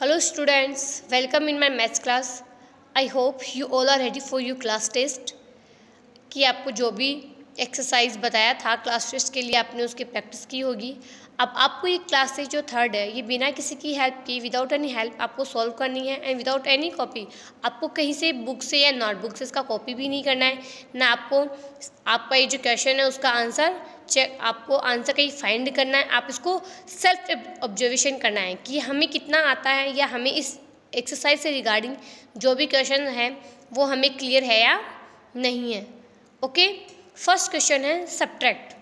Hello students, welcome in my maths class. I hope you all are ready for your class test. कि आपको जो भी exercise बताया था क्लास टेस्ट के लिए आपने उसकी प्रैक्टिस की होगी। अब आपको ये क्लास टेस्ट जो थर्ड है ये बिना किसी की हेल्प की, विदाउट एनी हेल्प आपको सॉल्व करनी है एंड विदाउट एनी कॉपी। आपको कहीं से बुक से या नोटबुक से इसका कॉपी भी नहीं करना है, ना आपको आपका ये जो क्वेश्चन है उसका आंसर चेक, आपको आंसर कहीं फाइंड करना है। आप इसको सेल्फ ऑब्जर्वेशन करना है कि हमें कितना आता है या हमें इस एक्सरसाइज से रिगार्डिंग जो भी क्वेश्चन है वो हमें क्लियर है या नहीं है। ओके, फर्स्ट क्वेश्चन है सब्ट्रैक्ट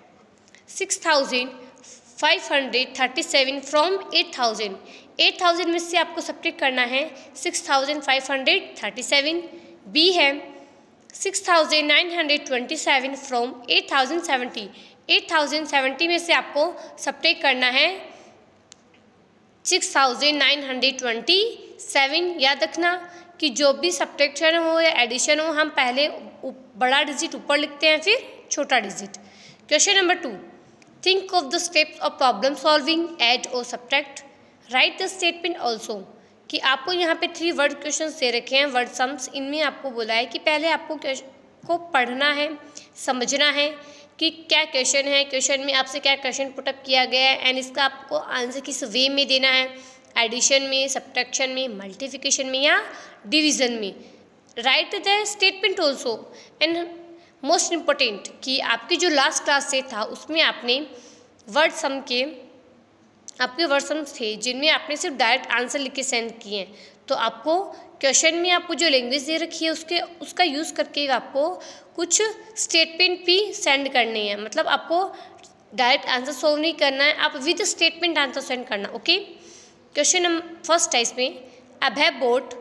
6537 फ्रॉम 8000। 8000 में से आपको सब्ट्रैक्ट करना है 6537। बी है 6927 फ्रॉम 8070। 8070 में से आपको सब्ट्रैक्ट करना है 6927। याद रखना कि जो भी सब्ट्रैक्शन हो या एडिशन हो हम पहले बड़ा डिजिट ऊपर लिखते हैं फिर छोटा digit. Question number 2, think of the steps of problem solving, add और subtract, write the statement also. कि आपको यहाँ पे 3 वर्ड क्वेश्चन दे रखे हैं, वर्ड सम्स। इनमें आपको बोला है कि पहले आपको को पढ़ना है, समझना है कि क्या क्वेश्चन है, क्वेश्चन में आपसे क्या क्वेश्चन पुटअप किया गया है एंड इसका आपको आंसर किस वे में देना है, एडिशन में, सब्ट्रैक्शन में, मल्टीप्लिकेशन में या डिवीज़न में। Write the statement also and most important कि आपकी जो लास्ट क्लास से था उसमें आपने वर्ड सम के आपके वर्ड सम्स थे जिनमें आपने सिर्फ डायरेक्ट आंसर लिख के सेंड किए हैं। तो आपको क्वेश्चन में आपको जो लैंग्वेज दे रखी है उसका यूज़ करके आपको कुछ स्टेटमेंट भी सेंड करने हैं। मतलब आपको डायरेक्ट आंसर सॉल्व नहीं करना है, आप विद स्टेटमेंट आंसर सेंड करना। ओके, क्वेश्चन नंबर फर्स्ट है इसमें, Abhay bought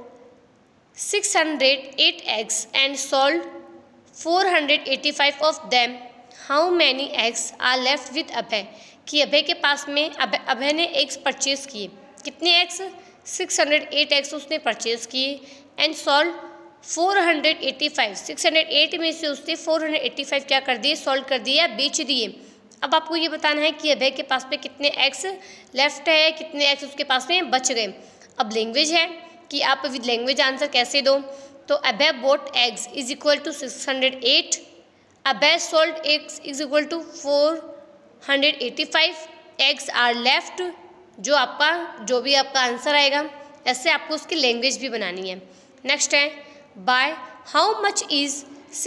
608 eggs and sold 485 of them. How many eggs are left with Abhay? कि अभय के पास में अभय ने एग्स परचेज किए। कितने एग्स? 608 एग्स उसने परचेज किए एंड सॉल्व 485। 608 में से उसने 485 क्या कर दिए? सॉल्व कर दिया, बेच दिए। अब आपको ये बताना है कि अभय के पास में कितने एग्स लेफ्ट है, कितने एग्स उसके पास में बच गए। अब लैंग्वेज है कि आप विद लैंग्वेज आंसर कैसे दो। तो Abhay bought eggs is equal to 608, Abhay sold eggs is equal to 485, eggs are left, जो भी आपका आंसर आएगा। ऐसे आपको उसकी लैंग्वेज भी बनानी है। नेक्स्ट है, by how much is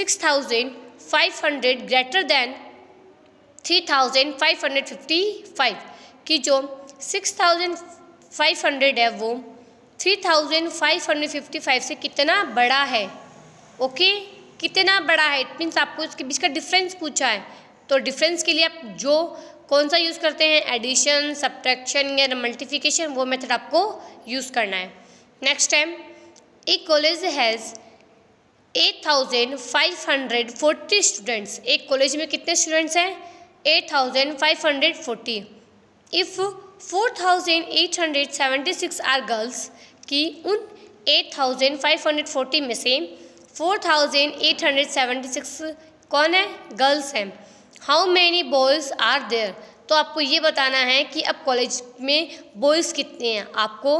6500 greater than 3555। कि जो 6500 है वो 3555 से कितना बड़ा है। ओके, कितना बड़ा है, इट मीन्स आपको इसके बीच का डिफरेंस पूछा है। तो डिफरेंस के लिए आप जो कौन सा यूज़ करते हैं, एडिशन, सब्ट्रैक्शन या मल्टीप्लिकेशन, वो मेथड आपको यूज़ करना है। नेक्स्ट टाइम, एक कॉलेज हैज़ 8540 स्टूडेंट्स। एक कॉलेज में कितने स्टूडेंट्स हैं? 8540। इफ़ 4876 आर गर्ल्स, कि उन 8540 में से 4876 कौन है? गर्ल्स हैं। How many boys are there? तो आपको ये बताना है कि अब कॉलेज में बॉयज़ कितने हैं। आपको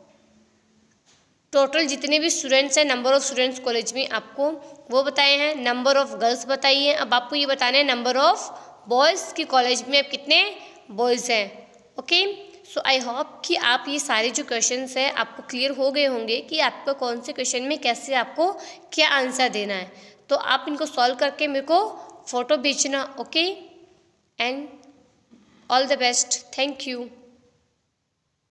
टोटल जितने भी स्टूडेंट्स हैं, नंबर ऑफ़ स्टूडेंट्स कॉलेज में आपको वो बताए हैं, नंबर ऑफ़ गर्ल्स बताइए। अब आपको ये बताना है नंबर ऑफ़ बॉयज़ की कॉलेज में अब कितने बॉयज़ हैं। ओके, सो आई होप कि आप ये सारे जो क्वेश्चंस हैं आपको क्लियर हो गए होंगे कि आपको कौन से क्वेश्चन में कैसे आपको क्या आंसर देना है। तो आप इनको सॉल्व करके मेरे को फ़ोटो भेजना। Okay, and all the best, thank you.